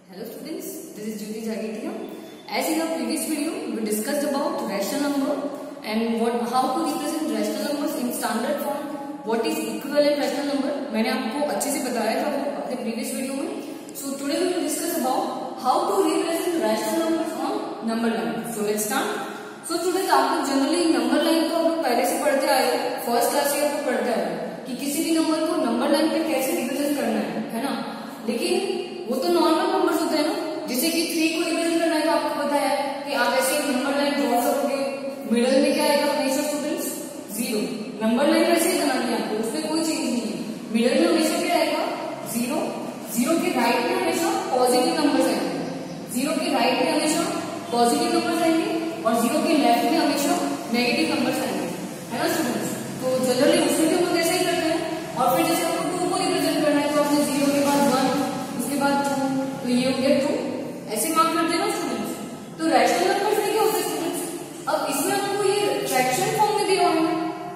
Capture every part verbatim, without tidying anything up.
Hello students, this is Jyoti Jagitia. As in our previous video, we discussed about rational number and what how to represent rational numbers in standard form. What is equivalent rational number? मैंने आपको अच्छे से बताया था अपने previous video में. So today we will discuss about how to represent rational numbers on number line. So let's start. So students, आप लोग जनरली नंबर लाइन को आप लोग पहले से पढ़ते आए हो, फर्स्ट क्लास से आप लोग पढ़ते आए हो कि किसी भी नंबर को नंबर लाइन पे कैसे रिप्रेजेंट करना है, है ना. लेकिन वो तो नॉर्मल नंबर्स होते हैं ना, जैसे कि थ्री को रिप्रेजेंट करना है तो आपको पता है कि आप ऐसे एक नंबर लाइन ड्रॉ करोगे, मिडिल में क्या आएगा हमेशा स्टूडेंट्स जीरो. नंबर लाइन वैसे ही बनानी है आपको, उसमें कोई चेंज नहीं है. मिडिल में हमेशा क्या आएगा जीरो. जीरो के राइट में हमेशा पॉजिटिव नंबर्स आएंगे, जीरो के राइट में हमेशा पॉजिटिव नंबर्स आएंगे और जीरो के लेफ्ट में हमेशा नेगेटिव नंबर्स आएंगे, है ना स्टूडेंट्स. तो जनरली उसमें भी हम लोग ऐसे ही करते हैं. और फिर जैसे आपको टू को रिप्रेजेंट करना है तो आपने जीरो के बाद वन, उसके बाद टू, तो ये हो गया टू. ऐसे मार्क करते हैं ना स्टूडेंट्स. तो रैशनल नंबर्स में क्या होता है स्टूडेंट्स, अब इसमें आपको ये फ्रैक्शन फॉर्म में दिया हुआ है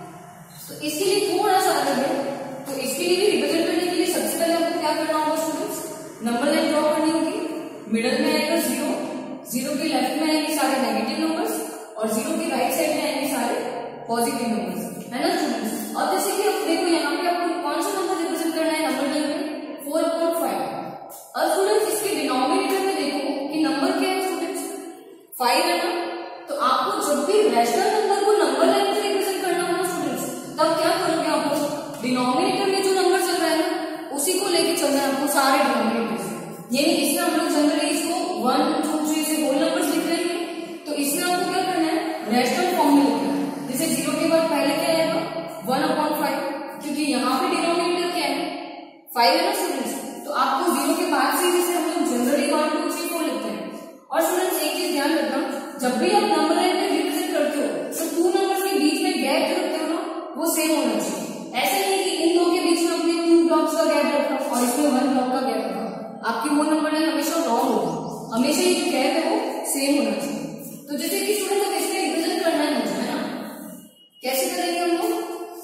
तो इसके लिए थोड़ा सा अलग है. तो इसके लिए भी रिप्रेजेंट करने के लिए सबसे पहले आपको क्या करना होगा स्टूडेंट्स, नंबर लाइन ड्रॉ करनी होगी. मिडिल में आएगा जीरो, जीरो के लेफ्ट में आएंगे सारे नेगेटिव नंबर्स और जीरो के राइट साइड में आएंगे सारे पॉजिटिव नंबर्स, है ना स्टूडेंट्स. अब जैसे कि आप देखो यहाँ पे आपको कौन सा नंबर रिप्रेजेंट करना है नंबर लाइन में, फोर पॉइंट फाइव. अब स्टूडेंट्स इसके डिनोमिनेटर में देखो कि नंबर क्या है स्टूडेंट्स, फाइव है ना. तो आपको जब भी रैशनल नंबर को नंबर लाइन पे रिप्रेजेंट करना हो ना स्टूडेंट्स, तब क्या करोगे, आपको डिनोमिनेटर में जो नंबर चल रहा है ना उसी को लेके चलना है आपको सारे डिनोमिनेटर से. यानी इसमें हम लोग जनरली इसको वन टू थ्री से होल नंबर्स लिख रहे हैं, तो इसमें आपको क्या करना है, रैशनल फॉर्म में लिखना है. जैसे जीरो के बाद पहले क्या आएगा, वन अपॉन फाइव, क्योंकि यहाँ पे डिनोमिनेटर क्या है, फाइव है ना स्टूडेंट्स. तो आपको जीरो के बाद से जैसे हम लोग generally one two three four लिखते हैं. और स्टूडेंट्स एक चीज ध्यान रखना, जब भी आप नंबर लाइन में रिप्रेजेंट करते हो तो टू नंबर्स के बीच में गैप जो रखते हो ना वो सेम होना चाहिए. ऐसा नहीं कि इन दो के बीच में आपने टू ब्लॉक्स का गैप रखा और इसमें वन ब्लॉक का गैप रखा, आपकी वो नंबर लाइन हमेशा रॉन्ग होगा. हमेशा ये जो गैप है वो सेम होना चाहिए. तो जैसे कि स्टूडेंट अब इसमें रिप्रेजेंट करना है मुझे, है ना, कैसे करेंगे हम लोग,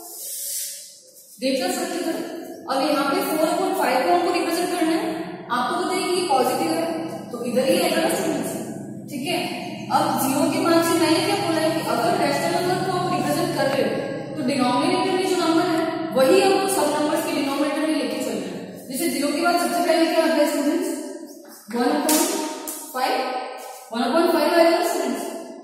देखना सकते थे. अब यहाँ पे फोर पॉइंट फाइव को हमको रिप्रेजेंट करना है. आपको पता है कि पॉजिटिव है तो इधर ही आएगा ना स्टूडेंट्स, ठीक है. अब जीरो के बाद से मैंने क्या बोला है कि अगर रैशनल नंबर को आप रिप्रेजेंट कर रहे हो तो डिनोमिनेटर में जो नंबर है वही आपको सब नंबर्स के डिनोमिनेटर में लेके चलना है. जैसे जीरो के बाद सबसे पहले क्या आता है students, one upon five, one upon five आएगा स्टूडेंट्स,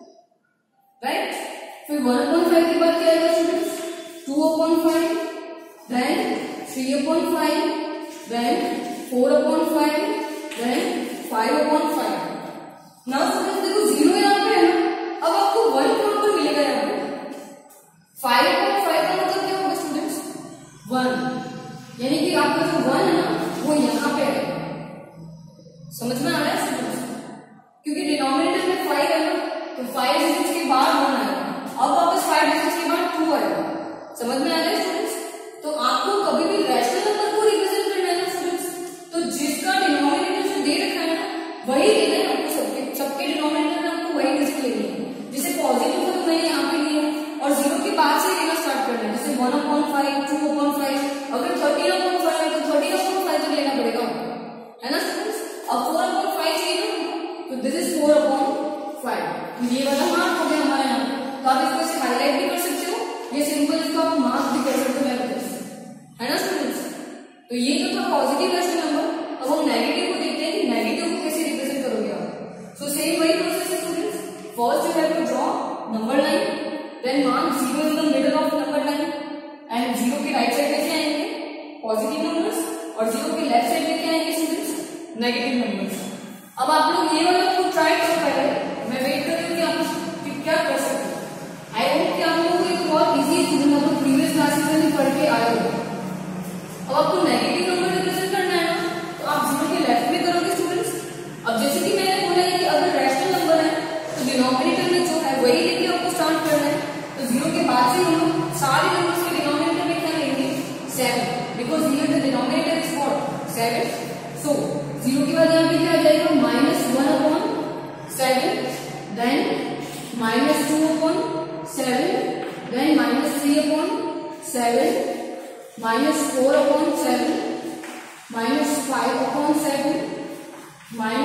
राइट. फिर वन अपॉन फाइव के बाद क्या आएगा students, two upon five, then three upon five, then four upon five, then five upon five. Now students देखो जीरो यहाँ पे है ना, अब आपको वन कौन पर मिलेगा यहाँ पे, फाइव अपॉन फाइव का मतलब क्या होगा स्टूडेंट्स, वन. यानी कि आपका जो वन है ना वो यहाँ पे है. समझ में आ रहा है स्टूडेंट्स, क्योंकि डिनोमिनेटर में फाइव है ना तो फाइव डिजिट्स के बाद वन आएगा, अब वापस फाइव डिजिट्स के बाद टू आएगा. समझ में आ रहा है स्टूडेंट्स. तो आपको कभी भी रैशनल नंबर को रिप्रेजेंट करना है ना स्टूडेंट्स, तो जिसका डिनोमिनेटर जो दे रखा है ना वही लेना है आपको. सबके सबके डिनोमिनेटर में आपको वही डिजिट लेनी है. जैसे पॉजिटिव को तो मैंने यहाँ पे लिया और जीरो के बाद से लेना स्टार्ट करना है. जैसे one upon five, two upon five, अगर थर्टीन अपॉन फाइव है तो थर्टीन अपॉन फाइव तक लेना पड़ेगा आपको, है ना स्टूडेंट्स. अब फोर अपॉन फाइव चाहिए ना तो this is four upon five. तो ये वाला मार्क हो गया हमारे यहाँ पे. तो आप इसको ऐसे हाईलाइट भी कर सकते हो, ये सिंपल इसको आप मार्क भी कर सकते हो, है ना स्टूडेंट्स. तो ये तो था पॉजिटिव रैशनल नंबर. अब हम नेगेटिव को देखते हैं कि नेगेटिव को कैसे रिप्रेजेंट करोगे आप. सो सेम वही प्रोसेस है students. First you have to draw number line, then mark zero in the middle of number line and zero के राइट साइड में क्या आएंगे, पॉजिटिव नंबर्स और जीरो के लेफ्ट साइड में क्या आएंगे स्टूडेंट्स, नेगेटिव नंबर्स. अब आप लोग ये वाला को ट्राई करो पहले, मैं वेट कर रही हूँ कि आप क्या कर सकते हो. आई होप कि आप लोगों को एक बहुत इजी चीज हम लोग प्रीवियस क्लासेस में पढ़ के आए हो. अब आपको नेगेटिव नंबर रिप्रेजेंट करना है ना तो आप जीरो के लेफ्ट में करोगे स्टूडेंट्स. अब जैसे कि मैंने बोला है कि अगर रैशनल नंबर है तो डिनोमिनेटर में जो है वही लेके आपको स्टार्ट करना है. तो जीरो के बाद से हम लोग सारे नंबर्स के डिनोमिनेटर में क्या लेंगे, seven, because here the denominator is what, seven. So zero के बाद यहाँ पे क्या आ जाएगा, minus one upon seven, then minus two upon seven, then minus three upon seven, minus four upon seven, minus five upon seven, minus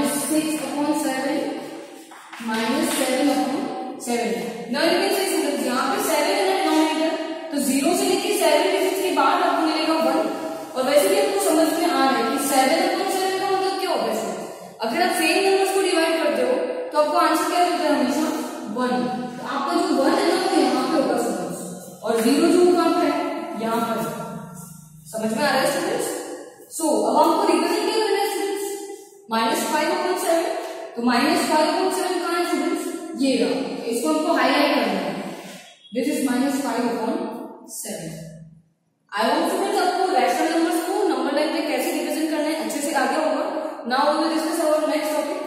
seven. Now you can say students यहाँ पे seven है डिनोमिनेटर, तो zero से लेके seven digit के बाद आपको मिलेगा वन। और वैसे भी आपको समझ में आ रहा है कि सेवन अपॉन सेवन का मतलब क्या होता है। अगर आप सेम नंबर्स को डिवाइड करते हो तो आपको आंसर क्या मिलता है हमेशा वन। तो आपका जो वन है ना वो यहाँ पे होगा स्टूडेंट्स, और जीरो जो कहाँ पे है यहाँ पर। समझ में आ रहा है स्टूडेंट्स। सो अब हमको रिप्रेजेंट क्या करना है students, minus five upon seven. तो माइनस फाइव अपॉन सेवन कहाँ है स्टूडेंट्स, ये रहा, इसको हमको हाईलाइट करना है। This is minus five upon seven. I hope students आपको रैशनल नंबर्स को नंबर लाइन पे कैसे रिप्रेजेंट करना है अच्छे से आ गया होगा। Now we will discuss our next topic.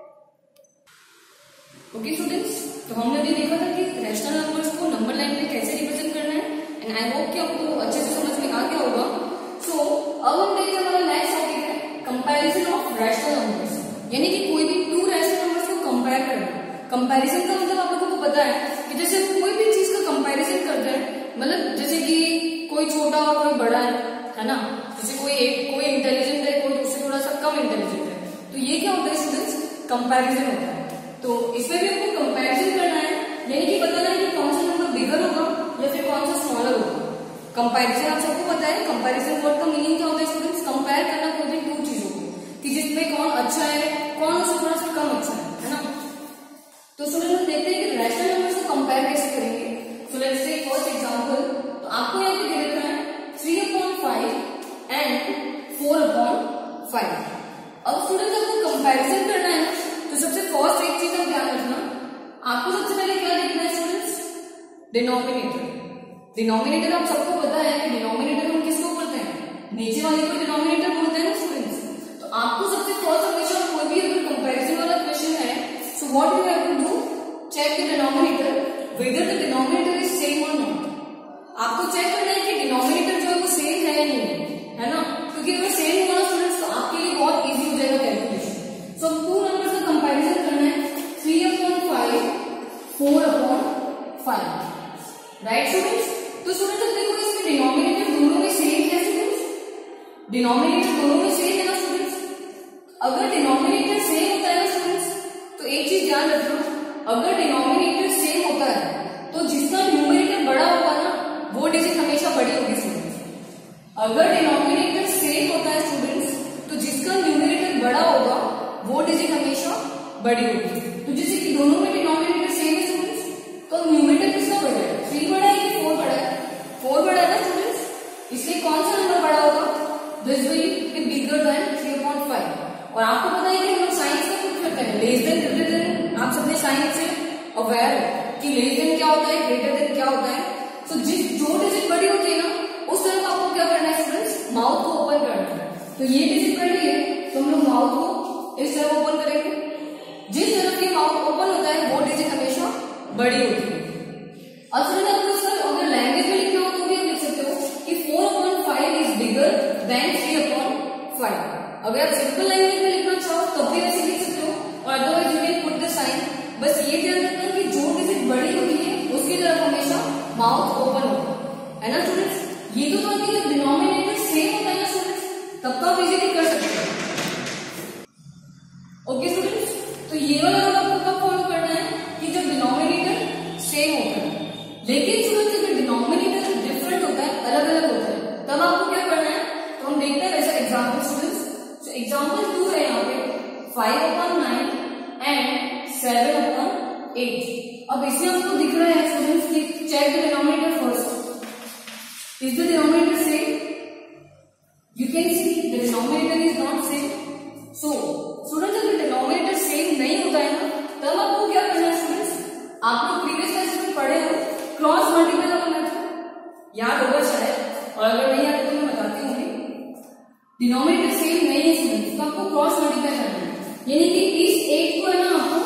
Okay students, तो हमने अभी देखा था कि रैशनल नंबर्स को नंबर लाइन पे कैसे रिप्रेजेंट करना है, एंड आई होप कि आपको अच्छे से समझ में आ गया होगा। सो so, अब हम देखते हैं हमारा नेक्स्ट टॉपिक है कंपैरिजन ऑफ रैशनल नंबर्स, यानी कि कोई भी टू रैशनल नंबर्स को कंपेयर करना। कंपैरिजन का मतलब आप लोगों को पता है कि जैसे हम कोई भी चीज का कंपैरिजन करते हैं, मतलब जैसे कि कोई छोटा और कोई बड़ा है है ना, जैसे कोई एक कोई इंटेलिजेंट है कोई उससे थोड़ा सा कम इंटेलिजेंट है, तो ये क्या होता है स्टूडेंट्स, कंपैरिजन होता है। तो इसमें भी हमको कंपैरिजन करना है, यानी कि बताना है कि कौन सा नंबर बिगर होगा या फिर कौन सा स्मॉलर होगा। कंपैरिजन आप सबको पता है, कंपैरिजन वर्ड का मीनिंग क्या होता है स्टूडेंट्स, कंपेयर करना कोई भी टू चीजों को, कि जिसमें कौन अच्छा है कौन उससे थोड़ा सा कम अच्छा है है ना। तो स्टूडेंट्स हम देखते हैं कि रैशनल नंबर्स को कंपेयर कैसे करेंगे। So let's take first example. तो आपको यहाँ पे दे रखा है three upon five and four upon five. अब स्टूडेंट्स आपको कंपैरिजन करना है ना, तो सबसे फर्स्ट एक चीज का ध्यान रखना, आपको सबसे पहले क्या देखना है स्टूडेंट्स, डिनोमिनेटर। डिनोमिनेटर आप सबको पता है कि डिनोमिनेटर हम किसको बोलते हैं, नीचे वाले को डिनोमिनेटर बोलते हैं ना स्टूडेंट्स। तो आपको सबसे फर्स्ट हमेशा कोई भी अगर कंपैरिजन वाला क्वेश्चन है, so what you have to do, check the denominator whether the denominator is same और नॉट। आपको चेक करना है कि डिनोमिनेटर जो है वो सेम है या नहीं है ना, क्योंकि अगर सेम होगा स्टूडेंट्स तो आपके लिए बहुत इजी हो जाएगा कैलकुलेशन। सो टू नंबर्स का कंपैरिजन करना है, three upon five four upon five, right students. तो स्टूडेंट्स देखो इसमें डिनोमिनेटर दोनों में सेम है स्टूडेंट्स, डिनोमिनेटर दोनों में सेम है ना स्टूडेंट्स। अगर डिनोमिनेटर सेम होता है ना स्टूडेंट्स, तो एक चीज ध्यान रखना, अगर डिनोमिनेटर सेम होता है तो जिसका न्यूमरेटर बड़ा होगा ना वो डिजिट हमेशा बड़ी होगी स्टूडेंट्स। अगर डिनोमिनेटर सेम होता है स्टूडेंट्स तो जिसका न्यूमरेटर बड़ा होगा वो डिजिट हमेशा बड़ी होगी। तो जैसे कि दोनों में डिनोमिनेटर सेम है स्टूडेंट्स, तो न्यूमरेटर किसका बड़ा है, थ्री बड़ा है कि फोर बड़ा है, फोर बड़ा है ना स्टूडेंट्स, इसलिए कौन सा नंबर बड़ा होगा, this will be bigger than three upon five. और आपको पता है कि हम लोग साइंस में कुछ करते हैं, लेस देन ग्रेटर देन, आप सबने साइंस से अवेयर हो कि लेस देन क्या होता है, ग्रेटर देन क्या होता है। तो जिस जो डिजिट बड़ी होती है ना उस तरफ आपको क्या करना है स्टूडेंट्स, माउथ को ओपन करना है। तो ये डिजिट बड़ी है तो हम लोग माउथ को इस तरफ ओपन करेंगे, जिस तरफ ये माउथ ओपन होता है वो डिजिट हमेशा बड़ी होती है। अब स्टूडेंट अगर लैंग्वेज में लिखना हो तो भी लिख सकते हो कि four upon five is bigger than three upon five. अगर आप सिंपल लैंग्वेज में लिखना चाहो तब भी वैसे लिख सकते हो, और otherwise you can put the sign. बस ये ध्यान रखना कि जो डिजिट बड़ी होती है उसकी तरफ हमेशा माउथ ओपन होगा, है ना स्टूडेंट्स। ये तो था कि जब डिनोमिनेटर सेम होता है ना स्टूडेंट्स तब तो आप इजीली कर सकते हो। ओके स्टूडेंट्स, तो ये वाला रूल आपको कब फॉलो करना है कि जब डिनोमिनेटर सेम होता है। लेकिन स्टूडेंट्स अगर डिनोमिनेटर डिफरेंट होता है, अलग अलग होता है, तब आपको क्या करना है, तो हम देखते हैं वैसा एग्जाम्पल स्टूडेंट्स। तो एग्जाम्पल टू है यहाँ पे five upon nine and seven upon eight. अब इसमें आपको दिख रहा है स्टूडेंट्स कि check the denominator first, is the denominator same, you can see the denominator is not same. So students अगर डिनोमिनेटर सेम नहीं होता है ना तब आपको क्या करना है स्टूडेंट्स, आप लोग प्रीवियस क्लासेस में पढ़े हो क्रॉस मल्टीप्लाई का मेथड याद होगा शायद, और अगर नहीं आता तो मैं बताती हूँ। डिनोमिनेटर सेम नहीं है स्टूडेंट्स तो आपको क्रॉस मल्टीप्लाई करना है, यानी कि इस एट को है ना आपको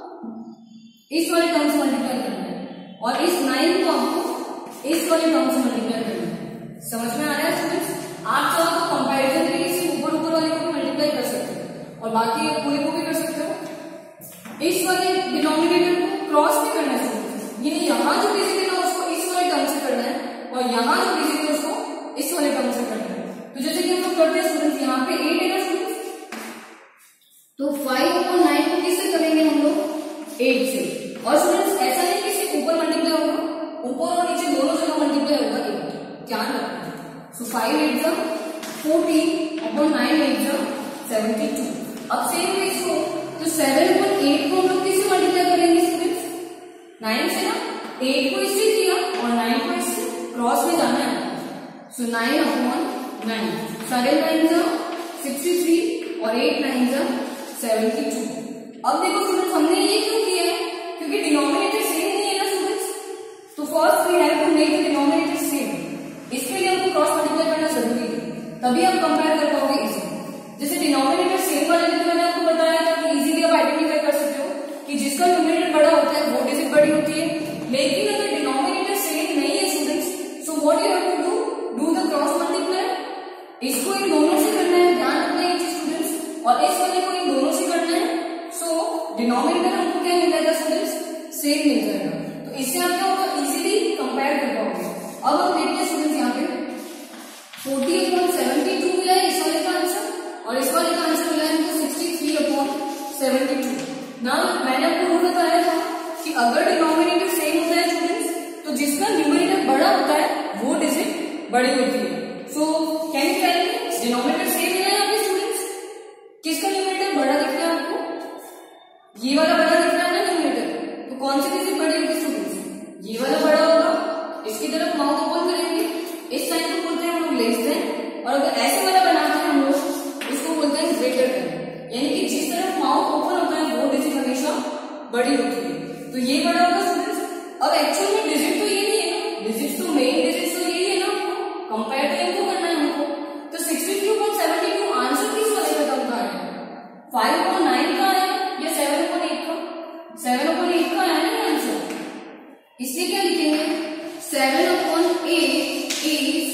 इस वाले टर्म से मल्टीप्लाई करना है और इस नाइन को आपको इस वाले टर्म से मल्टीप्लाई करना है। समझ में आ रहा है स्टूडेंट्स। आप चाहो तो कंपैरिजन के लिए ऊपर ऊपर वाले को मल्टीप्लाई कर सकते हो और बाकी पूरे को भी कर सकते हो। इस वाले डिनोमिनेटर को क्रॉस भी करना है स्टूडेंट्स, यानी यहाँ जो डिजिट है उसको इस वाले टर्म से करना है और यहाँ जो डिजिट है उसको इस वाले टर्म से करना है। तो जैसे कि हम लोग करते हैं स्टूडेंट्स, यहाँ पे एट है ना स्टूडेंट्स, तो फाइव और नाइन को किससे करेंगे हम लोग, एट से। और स्टूडेंट्स ऐसा नहीं कि सिर्फ ऊपर मल्टीप्लाई होगा, ऊपर और नीचे दोनों जगह मल्टीप्लाई होगा एट, ध्यान रखना। सो फाइव एट जा फोर्टीन अपॉन नाइन एट जा सेवेंटी टू। अब सेम वे इसको, तो सेवन अपॉन एट को हम लोग किससे मल्टीप्लाई करेंगे स्टूडेंट्स? नाइन से ना, एट को इससे किया और नाइन को इससे, क्रॉस में जाना है। So nine upon nine, seven nine जा सिक्सटी थ्री और एट नाइन जा सेवेंटी टू। अब देखो स्टूडेंट्स हमने ये क्यों किया है? क्योंकि डिनोमिनेटर सेम नहीं है ना स्टूडेंट्स, तो first we have to make the denominator same. इसके लिए हमको क्रॉस मल्टीप्लाई करना जरूरी है, तभी आप कंपेयर कर पाओगे इसे। जैसे डिनोमिनेटर सेम वाले में मैंने आपको बताया था कि इजीली आप आइडेंटिफाई कर सकते हो कि जिसका न्यूमरेटर बड़ा होता है वो डिजिट बड़ी होती है। लेकिन अगर डिनोमिनेटर सेम नहीं है students, so what you have to do, do the cross multiply. इसको इन दोनों से करना है, ध्यान रखना ये चीज स्टूडेंट्स, और इस वाले को इन दोनों से करना है। सो डिनोमिनेटर हमको क्या मिल जाएगा स्टूडेंट्स? सेम मिल जाएगा। तो इससे आप क्या होगा, इजीली कंपेयर कर पाओगे। अब हम देखते हैं स्टूडेंट्स यहाँ पे फोर्टी अपॉन सेवेंटी टू मिला है इस वाले का आंसर, और इस वाले का आंसर मिला है हमको sixty three upon seventy two. ना मैंने आपको रूल बताया था कि अगर डिनोमिनेटर सेम होता है स्टूडेंट्स, तो जिसका न्यूमरेटर बड़ा होता है वो डिजिट बड़ी होती है। So can you tell me, denominator same है यहाँ पे स्टूडेंट्स, किसका न्यूमरेटर बड़ा दिख रहा है आपको? ये वाला बड़ा दिख रहा है ना न्यूमरेटर, तो कौन सी डिजिट बड़ी होगी स्टूडेंट्स? ये वाला बड़ा होगा। इसकी तरफ माउथ ओपन करेंगे, इस साइन को बोलते हैं हम लोग लेस देन, और अगर ऐसे वाला बनाते हैं हम लोग इसको बोलते हैं ग्रेटर देन। यानी कि जिस तरफ माउथ ओपन होता है वो डिजिट हमेशा बड़ी होती है, तो ये बड़ा होगा स्टूडेंट्स। अब एक्चुअल में डिजिट तो ये नहीं है ना, डिजिट तो मेन डिजिट तो यही है ना, कंपेयर तो इनको करना है हमको। तो sixty three upon seventy two answer किस वाले का कम का है? फाइव अपॉन नाइन का है या सेवन अपॉन एट का? सेवन अपॉन एट का है ना आंसर, इसलिए क्या लिखेंगे, seven upon eight is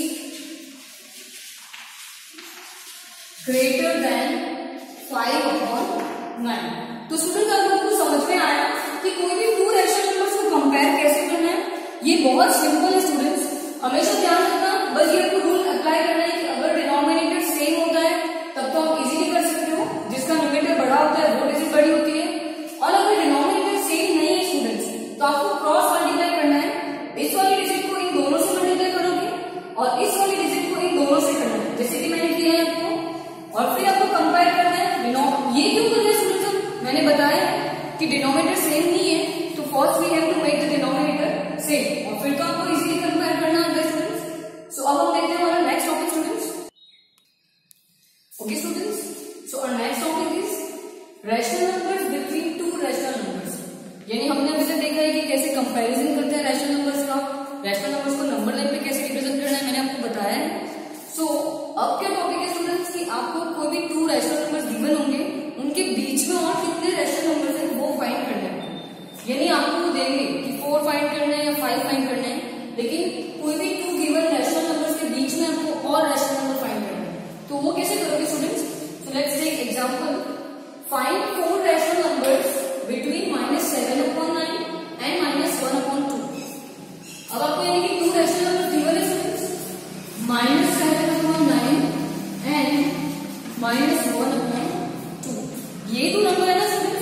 greater than five upon nine. तो स्टूडेंट आप लोगों को समझ में आया कि कोई भी टू रैशनल नंबर्स को कंपेयर कैसे करना है? ये बहुत सिंपल है स्टूडेंट्स, हमेशा ध्यान रखना। बस ये आपको रूल अप्लाई करना है कि अगर डिनोमिनेटर सेम होता है तब तो आप इजीली कर सकते हो, जिसका न्यूमरेटर बड़ा होता है वो डिजिट बड़ी होती है। और अगर डिनोमिनेटर सेम नहीं है स्टूडेंट्स, तो आपको क्रॉस मल्टीप्लाई करना है। इस वाली डिजिट को इन दोनों से मल्टीप्लाई करोगे और इस वाली डिजिट को इन दोनों से करना है, जैसे कि मैंने किया है आपको, और फिर आपको कंपेयर करना है। ये क्यों कर रहे हैं स्टूडेंट्स? मैंने बताया कि डिनोमिनेटर सेम नहीं है, तो first we have to make the denominator same, और फिर तो आपको इजीली कंपेयर करना है स्टूडेंट्स। सो अब हम देखते हैं हमारा next topic students. Okay students, so our next topic is rational numbers between two rational numbers. यानी हमने अभी तक देखा है कि कैसे कंपैरिजन करते हैं रैशनल नंबर्स का, रैशनल नंबर्स को नंबर लाइन पे कैसे रिप्रेजेंट करना है मैंने आपको बताया है। सो so, अब क्या टॉपिक है स्टूडेंट्स कि आपको कोई भी टू रैशनल नंबर्स गिवन होंगे, उनके बीच में और कितने रैशनल नंबर्स हैं वो फाइंड करना है। यानी आपको वो देंगे कि फोर फाइंड करना है या फाइव फाइंड करना है, लेकिन कोई भी टू गिवन रैशनल नंबर्स के बीच में आपको और रैशनल नंबर फाइंड करना है। तो वो कैसे करोगे students? So let's take example, find four rational numbers between minus seven upon nine and minus one upon two. अब आपको यानी कि टू रैशनल नंबर गिवन है students, minus seven upon nine and minus one upon two. ये दो number है ना students,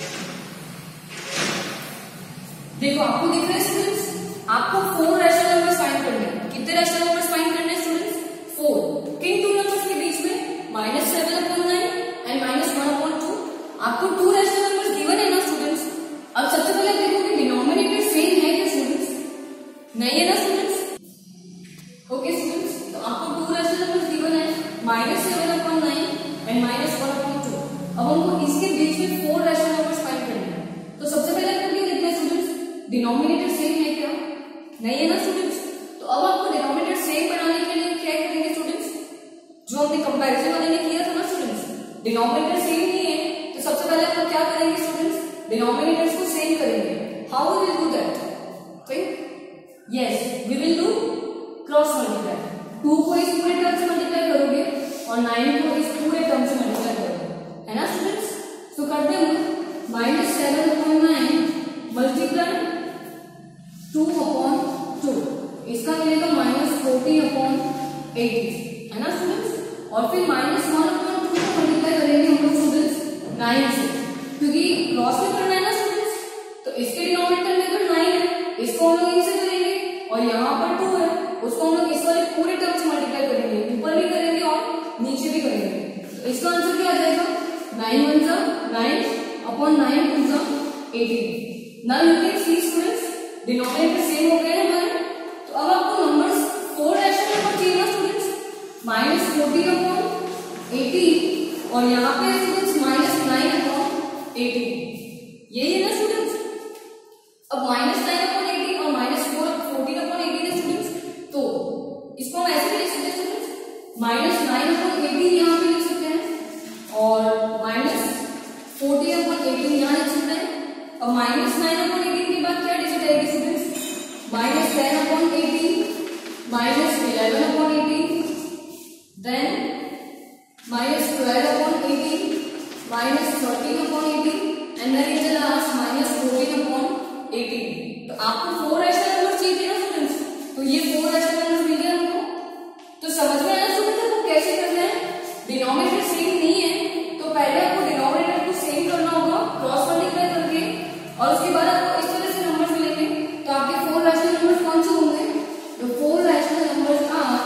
देखो आपको दिख रहा है स्टूडेंट्स, आपको फोर रैशनल नंबर्स फाइंड करने हैं। कितने रैशनल नंबर्स फाइंड करने हैं स्टूडेंट्स? फोर। किन टू नंबर्स के बीच में? Minus seven upon nine and minus one upon two. आपको टू रैशनल नंबर्स गिवन है ना स्टूडेंट्स। अब सबसे पहले देखो कि डिनोमिनेटर सेम है क्या स्टूडेंट्स? नहीं है ना स्टूडेंट्स? ओके स्टूडेंट्स, तो आपको टू रैशनल नंबर्स गिवन है, minus seven upon nine and minus one upon two. अब हमको इसके बीच में फोर रैशनल नंबर्स फाइंड करने हैं। तो सबसे पहले आपको क्या देखना है स्टूडेंट्स? डिनोमिनेटर सेम है क्या? नहीं है ना स्टूडेंट्स? तो अब आपको डिनोमिनेटर सेम बनाने के लिए क्या करेंगे स्टूडेंट्स? जो हमने कंपैरिजन वाले में किया था ना स्टूडेंट्स, डिनोमिनेटर सेम नहीं है, तो सबसे पहले हम क्या करेंगे स्टूडेंट्स? डिनोमिनेटर्स को सेम करेंगे। How we will do that? Think, yes we will do cross multiply. Two को इस पूरे टर्म से मल्टीप्लाई करोगे और नाइन को इस पूरे टर्म से मल्टीप्लाई करोगे, है ना स्टूडेंट्स? तो करते हैं minus seven upon nine multiply two upon two, इसका मिलेगा माइनस फोर्टी अपॉन एटी, है ना स्टूडेंट्स? और फिर माइनस वन अपॉन टू को मल्टीप्लाई करेंगे हम लोग स्टूडेंट्स नाइन से, क्योंकि क्रॉस में करना है ना स्टूडेंट्स, तो इसके हम लोग इनसे करेंगे और यहाँ पर टू है उसको हम लोग इस वाले पूरे टर्म से मल्टीप्लाई करेंगे, ऊपर भी करेंगे और नीचे भी करेंगे। तो इसका आंसर क्या आ जाएगा? नाइन वन जा नाइन अपॉन नाइन टू जा eighteen. Now you can see students denominator same हो गया है हमारे। तो अब आपको नंबर्स फोर रैशनल नंबर चाहिए ना students, minus fourteen upon eighteen और यहाँ पे students minus nine upon eighteen, यही है ना स्टूडेंट्स। अब माइनस नाइन अपॉन एटीन और minus four fourteen upon eighteen है स्टूडेंट्स, तो इसको हम ऐसे लिख सकते हैं students, minus nine upon eighteen यहाँ पे लिख सकते हैं और माइनस फोर्टीन अपॉन एटीन यहाँ लिख सकते हैं। अब माइनस नाइन अपॉन एटीन के बाद क्या डिजिट आएगी students? Minus ten upon eighteen, minus eleven upon eighteen, then minus twelve upon eighteen, minus thirteen upon eighteen and then in the last minus fourteen upon eighteen. तो आपको four rational number चाहिए ना students, तो ये four rational number मिल गया हमको। तो समझ में आया स्टूडेंट्स आपको कैसे करना है? डिनोमिनेटर सेम नहीं है तो पहले आपको डिनोमिनेटर को सेम करना होगा क्रॉस मल्टीप्लाई करके और उसके बाद आपको इस तरह से नंबर्स मिलेंगे। तो आपके फोर रैशनल नंबर्स कौन से होंगे? तो फोर रैशनल नंबर्स आर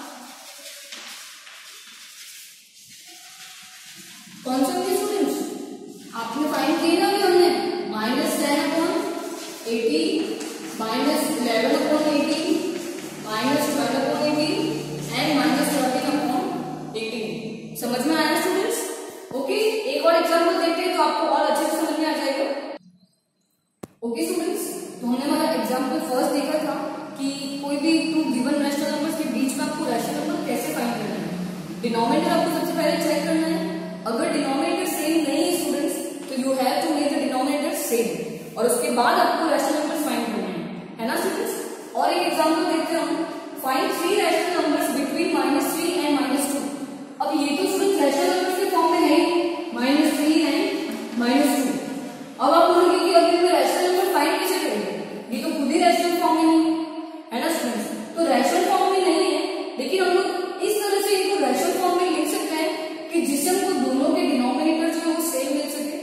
कौन से होंगे स्टूडेंट्स? आपने फाइंड किए ना अभी हमने, minus ten upon eighteen, minus eleven upon eighteen, minus twelve upon eighteen and minus thirteen upon eighteen. समझ में आया स्टूडेंट्स? ओके, एक और एग्जांपल देखते हैं तो आपको और अच्छे से समझ में आ जाएगा। ओके स्टूडेंट्स, तो हमने हमारा एग्जांपल फर्स्ट देखा था कि कोई भी टू गिवन रैशनल नंबर्स के बीच में आपको रैशनल नंबर कैसे फाइंड करना है। डिनोमिनेटर आपको सबसे पहले चेक करना है, अगर डिनोमिनेटर सेम नहीं है स्टूडेंट्स तो you have to make the denominator same और उसके बाद आपको रैशनल नंबर्स फाइंड करना है, है ना स्टूडेंट्स। और एक एग्जांपल देखते हैं हम, find three rational numbers between minus three and minus two. अब ये तो स्टूडेंट्स रैशनल नंबर्स के फॉर्म में है minus three and minus two. अब आप बोलोगे कि अभी मैं रैशनल नंबर फाइंड कैसे करेंगे, ये तो खुद ही रैशनल फॉर्म में नहीं है ना स्टूडेंट्स। तो रैशनल फॉर्म में नहीं है लेकिन हम लोग इस तरह से इनको रैशनल फॉर्म में लिख सकते हैं कि जिससे हमको दोनों के डिनोमिनेटर जो है वो सेम मिल सके।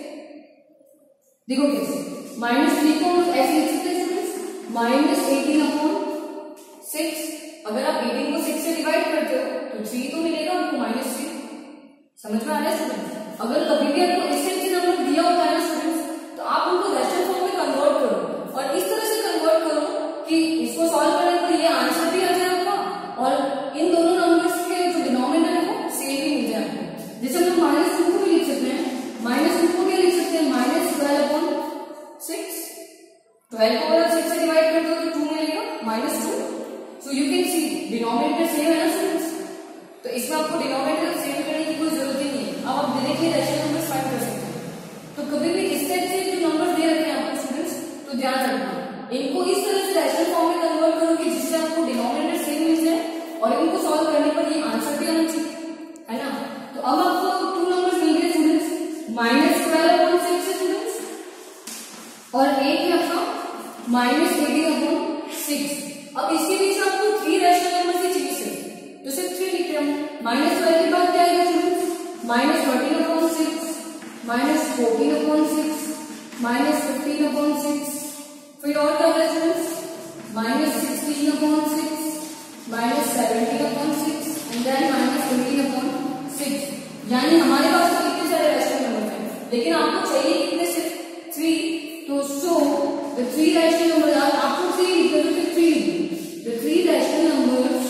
देखो कैसे, माइनस थ्री को हम ऐसे लिख सकते हैं students, minus eighteen upon six. अगर आप एटीन को सिक्स से डिवाइड करते हो तो थ्री तो मिलेगा आपको माइनस थ्री। समझ में आ रहा है स्टूडेंट्स? अगर कभी भी आपको इससे अच्छे नंबर दिया होता है ना स्टूडेंट्स तो आप उनको रैशनल फॉर्म में कन्वर्ट करो और इस तरह से कन्वर्ट करो कि इसको सॉल्व करने पर ये आंसर भी आ जाए आपका और इन दोनों नंबर्स के जो डिनोमिनेटर है वो सेम ही मिल जाए आपको। जैसे हम लोग माइनस टू को भी लिख सकते हैं, माइनस टू को क्या लिख सकते हैं, minus twelve upon six. Twelve को अगर सिक्स से डिवाइड करते हो तो टू मिलेगा minus two. So you can see denominator same है ना स्टूडेंट्स, तो इसमें आपको डिनोमिनेटर सेम करने की कोई जरूरत ही नहीं है। अब आप डायरेक्टली रैशनल नंबर्स फाइंड कर सकते हैं। तो कभी भी इस टाइप से जो नंबर दे रखे हैं आपको स्टूडेंट्स तो ध्यान रखना, इनको इस तरह से रैशनल फॉर्म में कन्वर्ट करो कि जिससे आपको डिनोमिनेटर सेम मिल जाए और इनको सॉल्व करने पर ये आंसर भी आना चाहिए, है ना। तो अब आपको टू नंबर्स मिल गए students, minus twelve upon six है स्टूडेंट्स और एक है आपका माइनस एटीन अपॉन सिक्स। अब इसके बीच आपको थ्री रैशनल नंबर की चाहिए सिर्फ, तो सिर्फ थ्री लिख रहे हैं। माइनस ट्वेल्व के बाद क्या आएगा students, minus thirteen upon six, minus fourteen upon six, minus fifteen upon six, फिर और क्या होगा students, minus sixteen upon six, minus seventeen upon six and then minus eighteen upon six. यानी हमारे पास तो कितने सारे रैशनल नंबर हैं लेकिन आपको चाहिए कितने, सिर्फ थ्री। तो so the three rational number, आपको थ्री लिखते हो तो three, the three rational numbers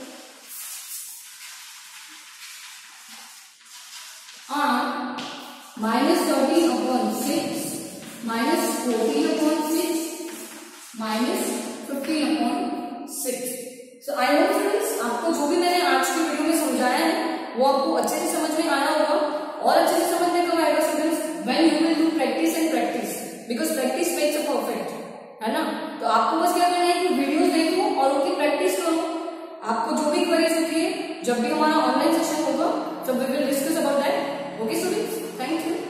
are minus thirteen upon six, minus fourteen upon six, minus fifteen upon six. So I hope friends आपको जो भी मैंने आज की वीडियो में समझाया है वो आपको अच्छे से समझ में आया होगा और अच्छे से समझने कब आएगा students, when you will do practice and practice because practice makes a perfect, है ना। तो आपको बस क्या करना है कि वीडियोस देखो और उनकी प्रैक्टिस करो। आपको जो भी क्वेरीज होती है जब भी हमारा ऑनलाइन सेशन होगा तब we will discuss about that. Okay students, thank you.